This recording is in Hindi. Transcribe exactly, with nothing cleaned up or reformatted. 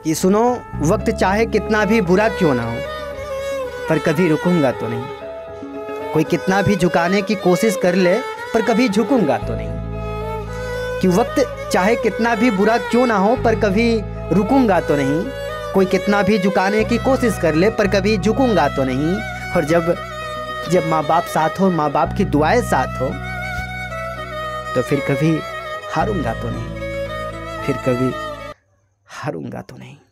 कि सुनो, वक्त चाहे कितना भी बुरा क्यों ना हो, पर कभी रुकूंगा तो नहीं। कोई कितना भी झुकाने की कोशिश कर ले, पर कभी झुकूंगा तो नहीं। कि वक्त चाहे कितना भी बुरा क्यों ना हो, पर कभी रुकूंगा तो नहीं। कोई कितना भी झुकाने की कोशिश कर ले, पर कभी झुकूंगा तो नहीं। और जब जब माँ बाप साथ हो, माँ बाप की दुआएं साथ हो, तो फिर कभी हारूंगा तो नहीं, फिर कभी हारूंगा तो नहीं।